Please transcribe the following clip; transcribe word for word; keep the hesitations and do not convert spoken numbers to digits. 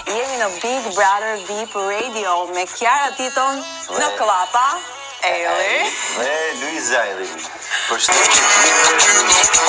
Jemi në Big Brother V I P Radio me Kiara Tito në klapa, Ejlli dhe Luiz Ejlli. Përshëndetje.